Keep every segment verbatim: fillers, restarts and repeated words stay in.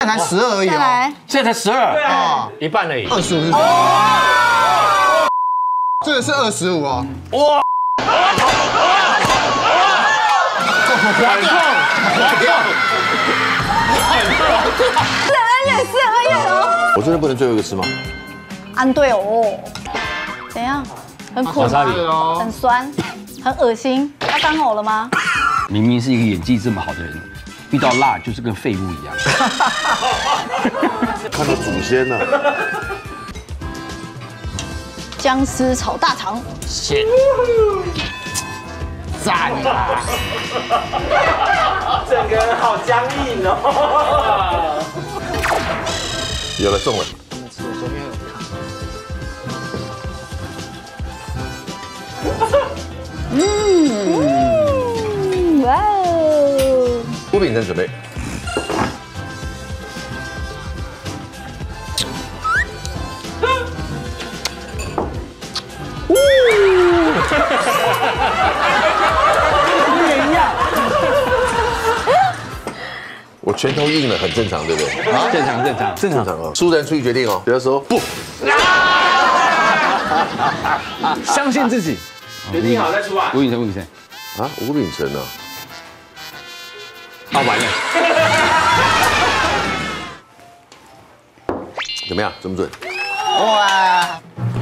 现在才十二而已哦。 现在才十二， 啊， 一半而已。 二十五是。这个是二十五哦。 哇！ 滑掉，滑掉。 是恩怨，是恩怨哦。 我真的不能最后一个吃吗？ 安对哦。怎样？很苦吗？很酸，很恶心。要干呕了吗？ 明明是一个演技这么好的人，遇到辣就是跟废物一样。 看到祖先了。 姜丝炒大肠， 鲜， 赞啊！ 整个人好僵硬哦。 有了，中了。 嗯，哇哦！ 郭秉承准备。我拳头硬了，很正常，对不对？ 啊，正常正常正常哦。输人出去决定哦，不要说不。 相信自己。 决定好再出来。 吴秉承，吴秉承。 啊，吴秉承呢？ 啊，完了。 怎么样？准不准？ 哇！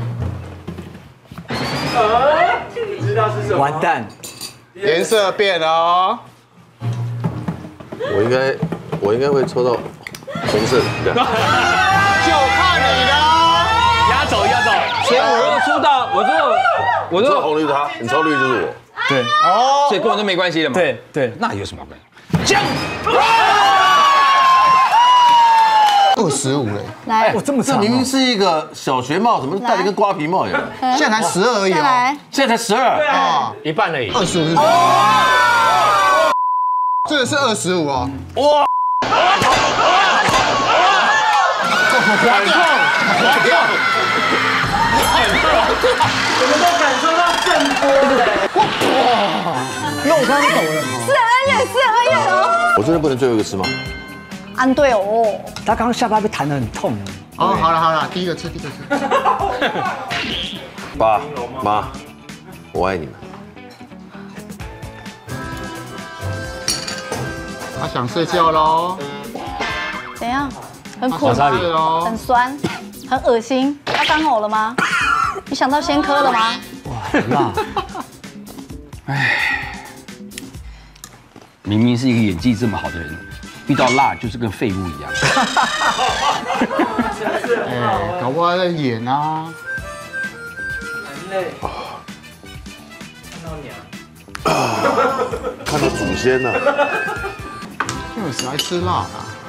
你知道是什么？ 完蛋。 颜色变了哦。 我应该，我应该会抽到红色的。 就看你了。 压轴压轴。所以我如果出到，我如果我你抽如果红绿是他，你抽绿就是我。 对， 哦， 所以跟我都没关系了嘛。对对，那有什么关系？姜。 二十五嘞。 来， 哇，这么长。 这明明是一个小学帽，怎么戴了跟瓜皮帽一样？ 现在才十二而已哦。 来， 现在才十二， 啊， 一半而已。 二十五是。这个是二十五哦。 哇！ 滑掉，滑掉。 我们都感受到震波了。 肉刚抖了。 是恩怨，是恩怨哦。 我真的不能最后一个吃吗？ 安对哦。 他刚刚下巴被弹得很痛。 哦，好了好了，第一个吃，第一个吃。 爸妈，我爱你们。 他想睡觉喽。 怎样？很苦他想吗？ 睡喽。 很酸，很恶心。要干呕了吗？你想到先科了吗？ 哇，辣！ 唉，明明是一个演技这么好的人，遇到辣就是跟废物一样。 哎，搞不好在演啊。 很累。看到娘。 看到祖先了。 因为谁爱吃辣啊？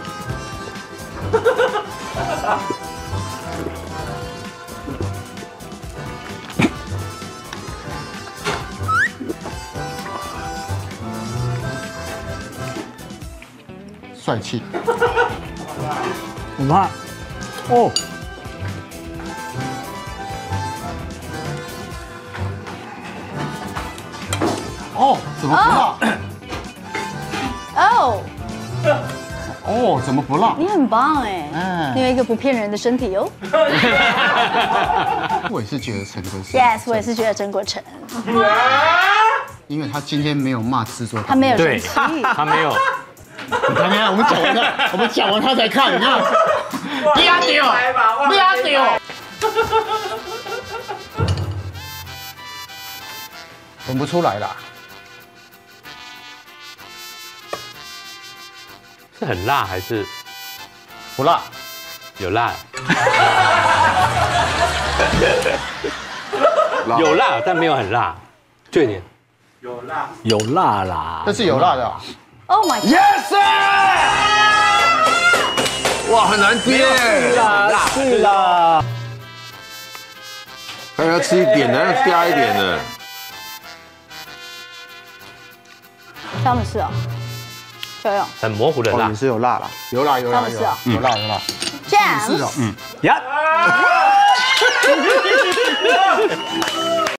帅气。 我妈，哦， 哦，怎么不辣？ 哦， 哦，怎么不辣？ 你很棒哎， 嗯你有一个不骗人的身体哦。 我也是觉得陈哥是。 Yes， 我也是觉得曾国成， 因为他今天没有骂制作， 他没有生对气。 他没有。 你看，你看，我们讲完他，我们讲完他才看，你看，不要丢，不要丢。闻不出来啦。 是很辣还是不辣？ 有辣？有辣，但没有很辣，就一点。 有辣。 有辣啦。 这是有辣的啊。 Oh my god！ Yes！ 哇，很难接。 是啦，是啦。 还要吃一点的，要加一点的。 他们是哦，就用很模糊的辣哦，你。是有辣啦，有辣有辣有辣有辣有辣。 这样。 是哦，嗯。 呀，